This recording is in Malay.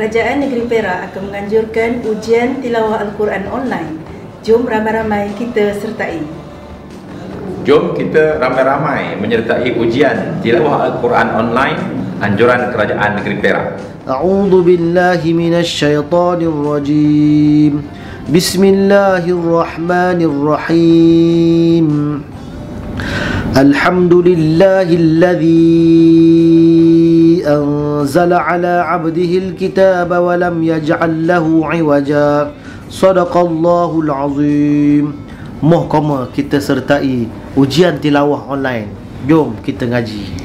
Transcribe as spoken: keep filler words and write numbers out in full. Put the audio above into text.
Kerajaan Negeri Perak akan menganjurkan ujian tilawah Al-Quran online. Jom ramai-ramai kita sertai. Jom kita ramai-ramai menyertai ujian tilawah Al-Quran online anjuran Kerajaan Negeri Perak. A'udzu billahi minasy syaithanir rajim. Bismillahirrahmanirrahim. Alhamdulillahilladzi anzala ala 'abdihil kitaba wa lam yaj'al lahu 'iwaja. Shadaqallahul azim. Mohon kita sertai ujian tilawah online. Jom kita ngaji.